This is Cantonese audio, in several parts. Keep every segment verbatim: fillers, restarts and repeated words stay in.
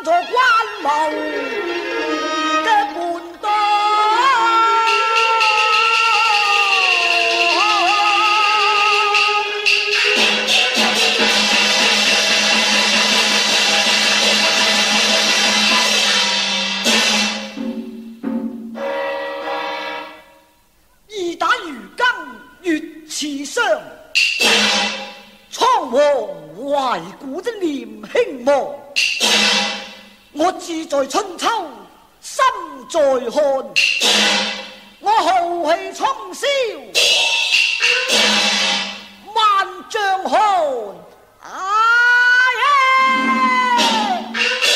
着关某的半刀。一打鱼缸越其上，苍皇怀古的念兴亡。我志在春秋，心在汉，我豪气冲霄，万丈寒。哎呀！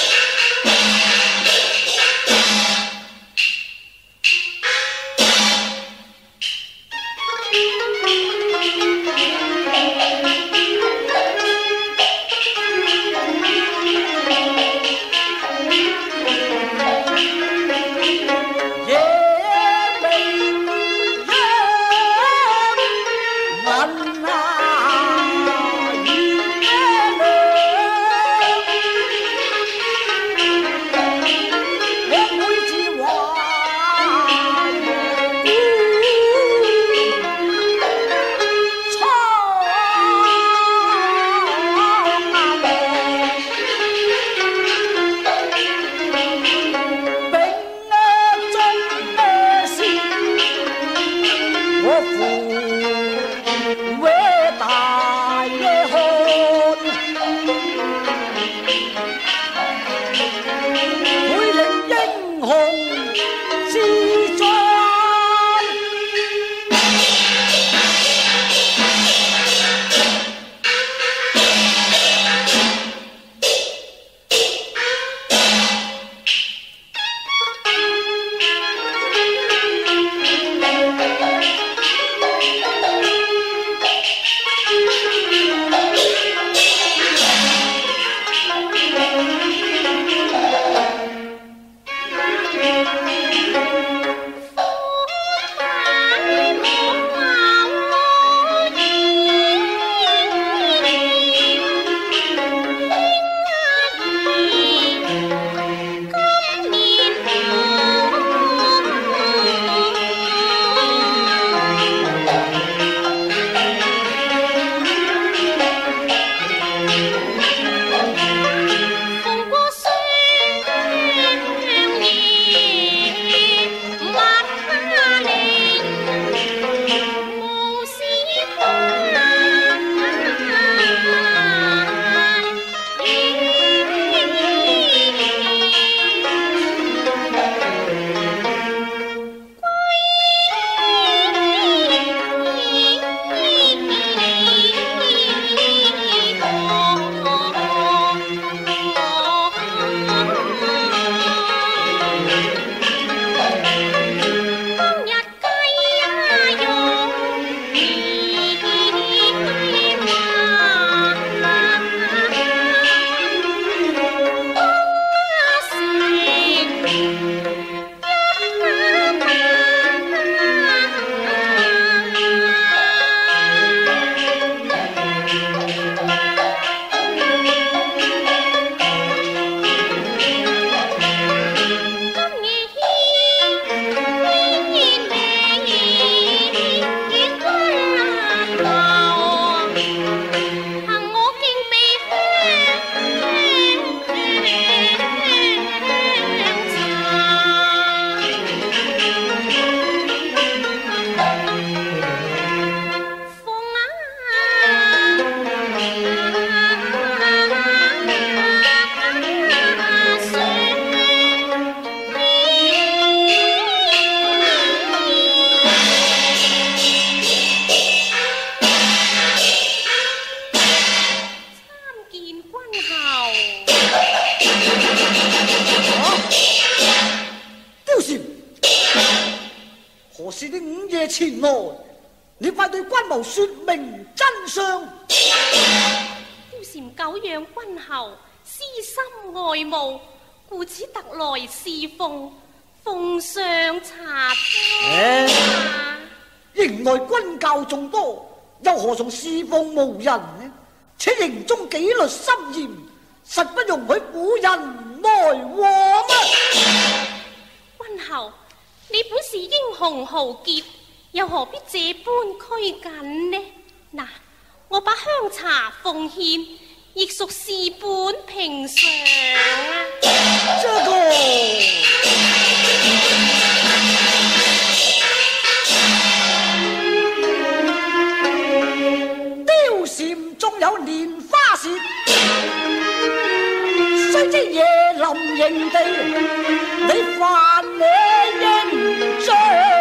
何时的午夜前来，你快对关某说明真相。 貂蝉久仰君后，私心爱慕，故此特来侍奉，奉上茶汤。 营内军教众多，又何从侍奉无人呢？且营中纪律森严，实不容许妇人来和吗？ 君侯，你本是英雄豪傑，又何必這般拘謹呢？嗱，我把香茶奉獻，亦屬事本平常啊。 這個貂蟬仲有蓮花舌，雖知椰林營地，你犯你形象。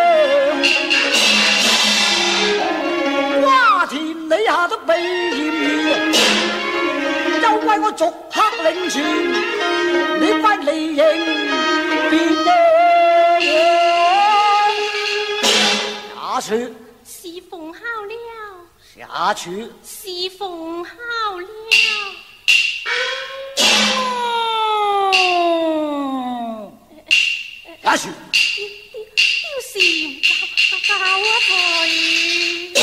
瓜田李下都被嫌疑，又為我逐客領傳，你快離營別嘢。下處是奉孝了， 下處是奉孝了。 下處貂蟬教教啊佢。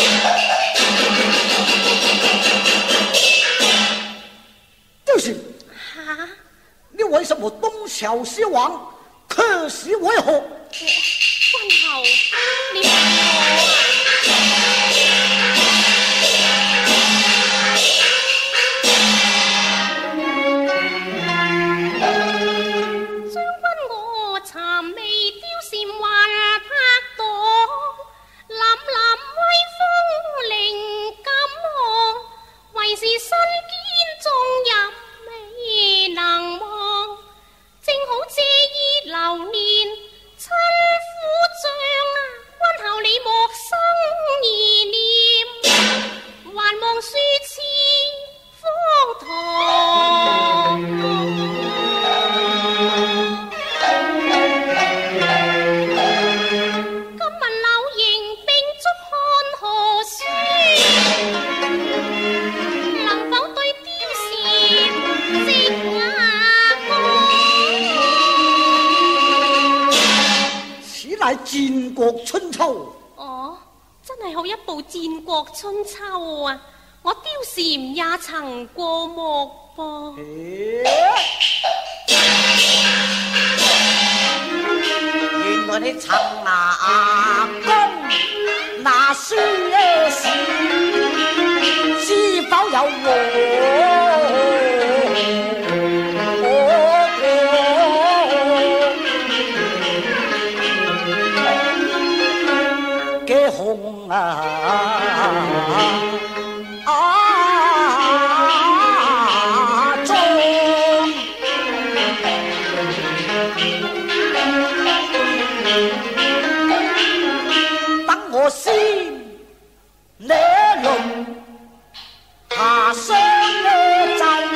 貂蟬， 哈？ 你為什麼東朝西往，卻是為何？ 君侯，你問我將軍我尋味貂蟬還拍檔，凜凜威風靈感昂，為是身堅重任未能忘，正好借意流年親夫將啊，君後你莫生疑念，還望書痴荒唐。今問柳營並足看何書，能否對貂蟬直牙講？ 此乃戰國春秋。 哦，真係好一部戰國春秋啊！我貂蟬也曾過目噃。 原來你曾拿弓拿書時，是否有我嘅紅啊啊妝？等我先呢輪下雙呢陣，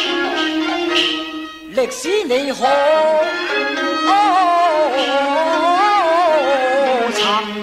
歷史你可尋。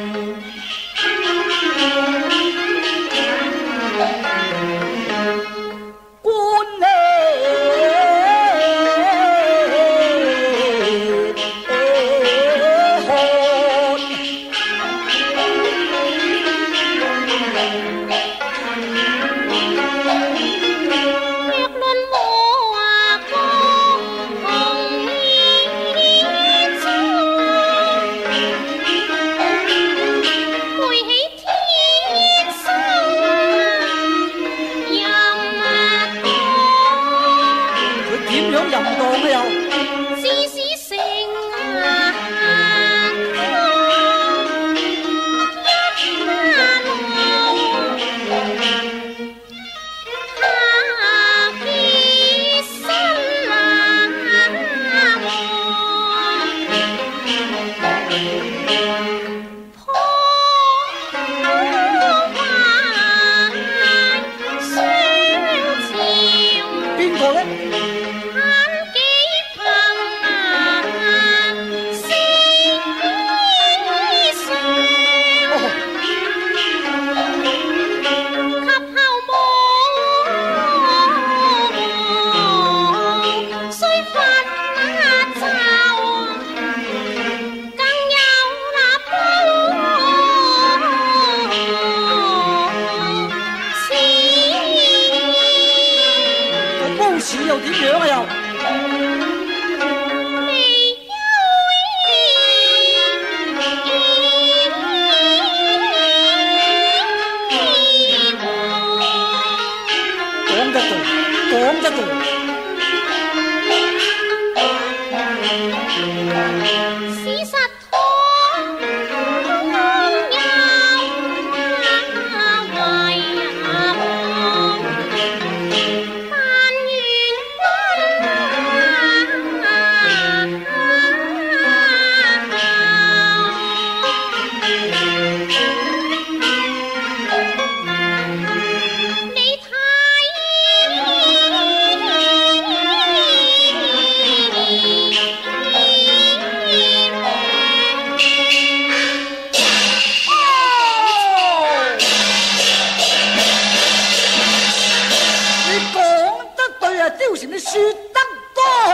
邊個呢？幾朋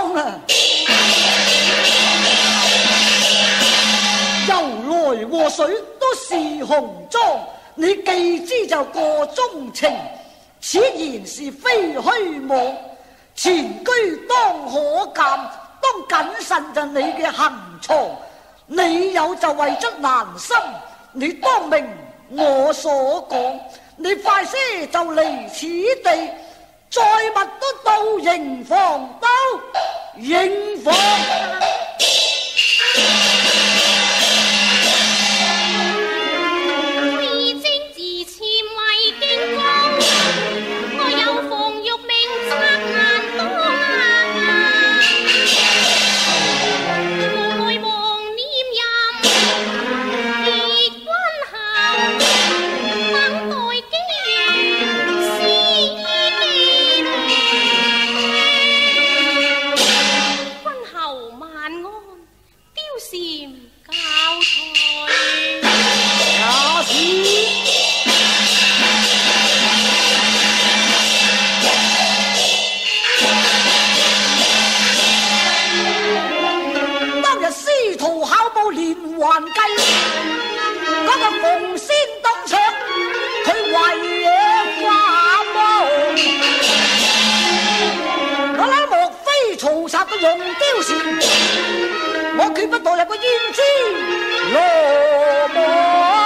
當啊！由來禍水都是紅妝，你既知就過中情，此言是非虛妄。前居當可鑑，當謹慎就你嘅行藏。你有就為卒難心，你當明我所講。你快些就離此地，再勿都到營房兜營房。用貂蟬，我決不墮入個胭脂羅網。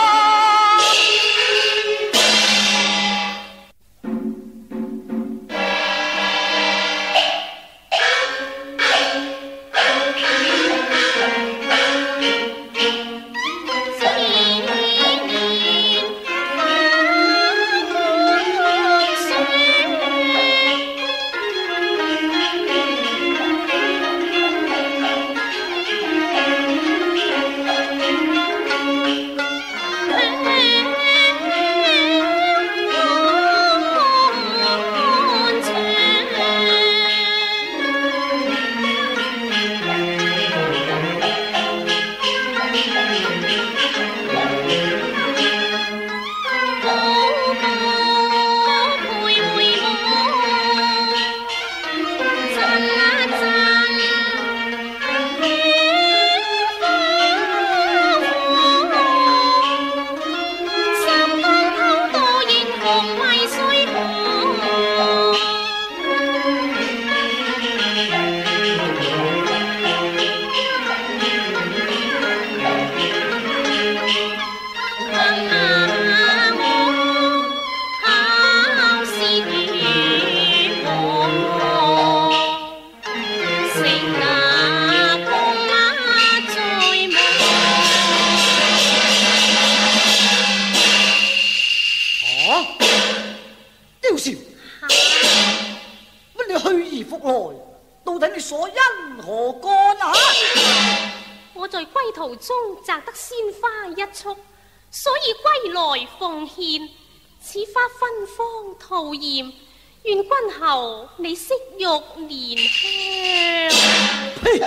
摘得鮮花一束，所以歸來奉獻。此花芬芳吐豔，願君後你惜玉蓮香。 呸！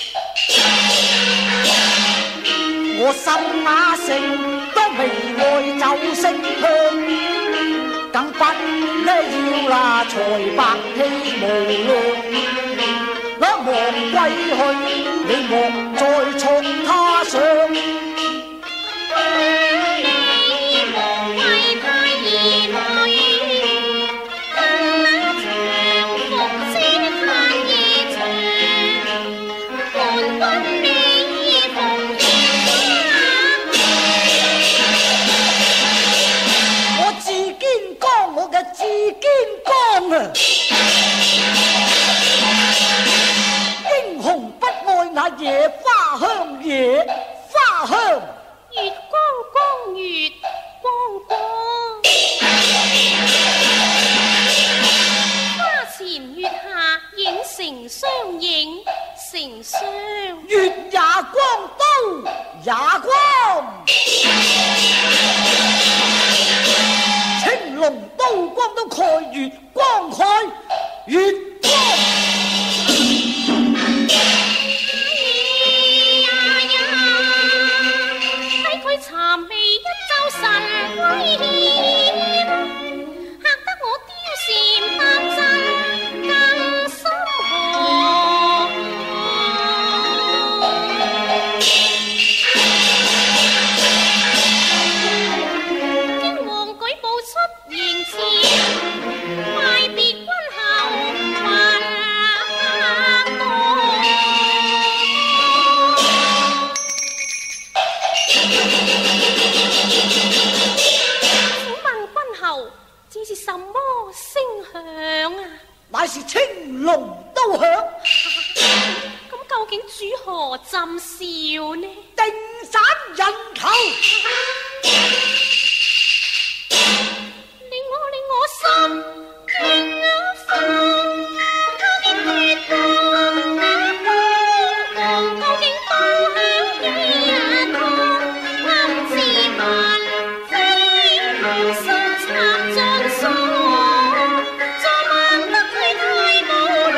我心那城都未來就升香，更不呢要那財白氣無量。我莫歸去，你莫再從他上。 你莫為他兒女，更那長服之盼意長，伴君你奉獻。 我自堅剛，我嘅自堅剛啊！那野花香，野花香， 月光光，月光光，花前月下影成雙影成雙， 月也光，刀也光，青龍刀光都蓋月光，蓋月光。 尋味一周神威險，嚇得我貂蟬當真更心寒。 咁究竟主何朕笑呢？ 定斬人頭！ 令我令我心驚啊慌，他的血光啊光，究竟刀響幾啊趟？暗自問，非心殘盡疏，昨晚得佢太無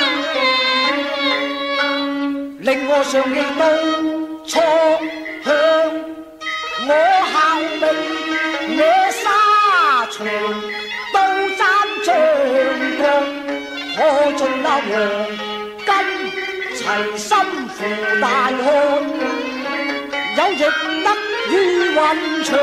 良， 令我上記到錯向我效命，惹沙場刀斬將國，可盡那黃金齊心扶大漢，有亦得於雲長。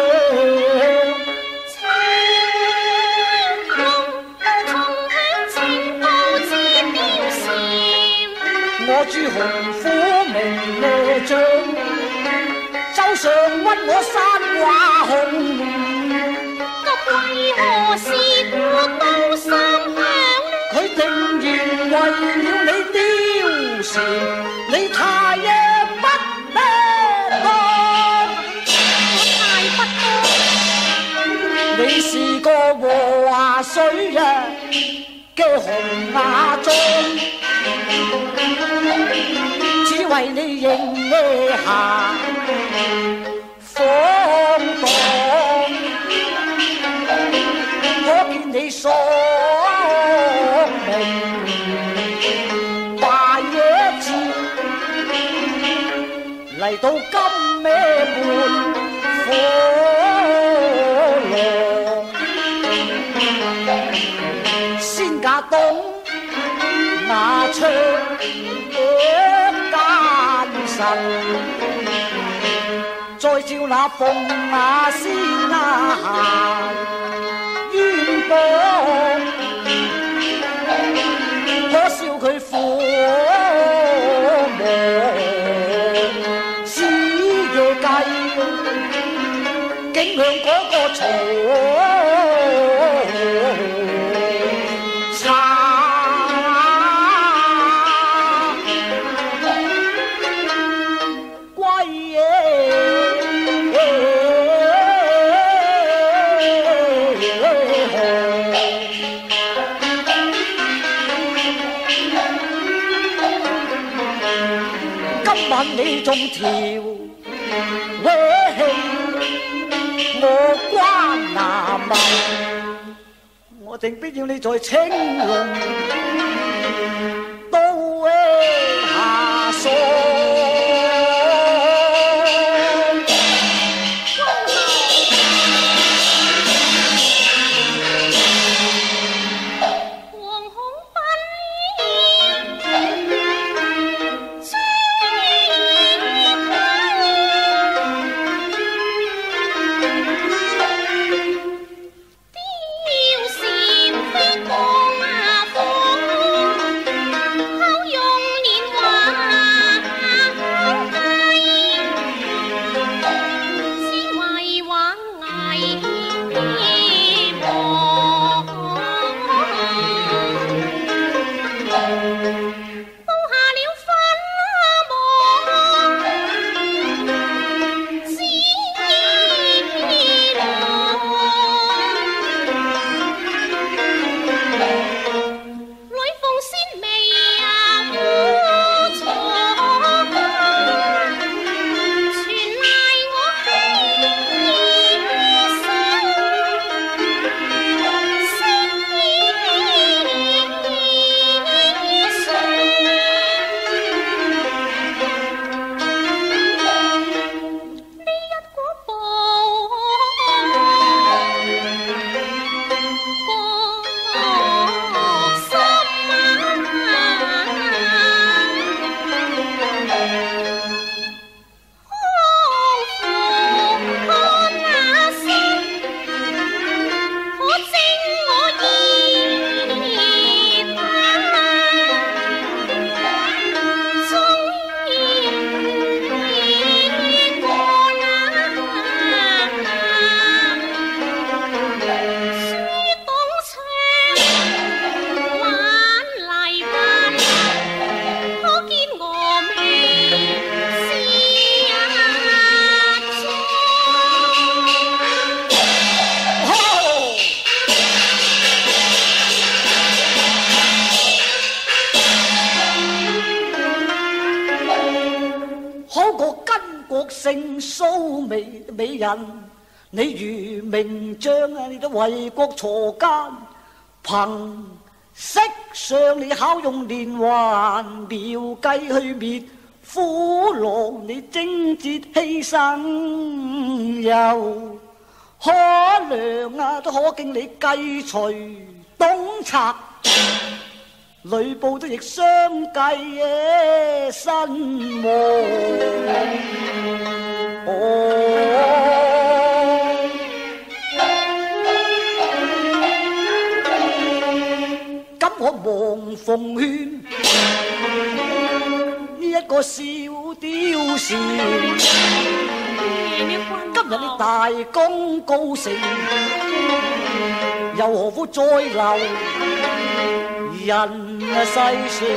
我朱紅虎名列將，周上屈我山掛紅。 咁為何是過刀三響呢？ 佢定然為了你貂蟬，你太也不咩多。 我太不多。 你是個和水啊嘅紅雅裝。只為你認下放蕩，可見你喪命大野節，嚟到今咩半火浪，先嫁東雅窗再照那鳳雅仙啊冤枉，可笑佢火魔子夜計，竟向嗰個曹你仲條歪氣，我關拿密，我定必要你在青龍刀下喪。 貂蟬飛降啊！ 國姓蘇美美人，你如名將啊，你都為國鋤奸，憑色上你巧用連環妙計去滅虎狼，你貞節犧牲又可量啊，都可敬你計隨董賊。呂布都亦相繼嘅身亡。哦，咁我黃鳳勸呢一個小刁士，今日你大功告成，又何苦再留人世上？